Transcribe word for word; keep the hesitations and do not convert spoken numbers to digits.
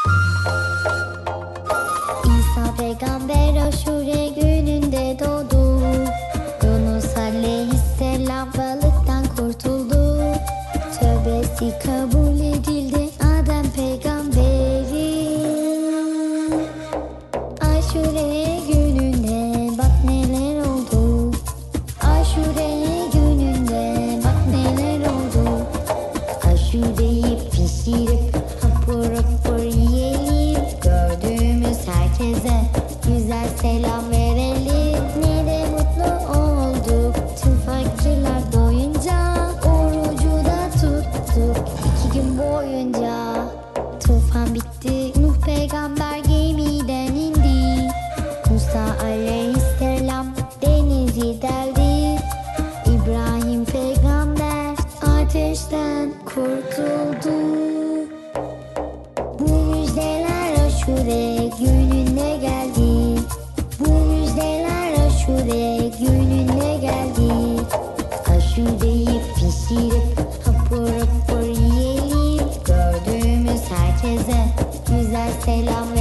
İsa peygamber aşure gününde doğdu. Yunus aleyhisselam balıktan kurtuldu. Tövbesi kabul edildi Adem peygamberin. Aşure gününde bak neler oldu. Aşure gününde bak neler oldu. Aşureyi pişirip hapur hapur yiyelim. Gördüğümüz herkese güzel selam verelim. Ne de mutlu olduk tüm fakirler doyunca. Orucu da tuttuk iki gün boyunca. Tufan bitti, Nuh peygamber gemiden indi. Musa aleyhisselam denizi deldi. İbrahim peygamber ateşten kurtuldu. Bu müjdeler aşure gününde geldi. Bu müjdeler aşure gününde geldi. Aşureyi pişirip hapur hapur yiyelim. Gördüğümüz herkese güzel selam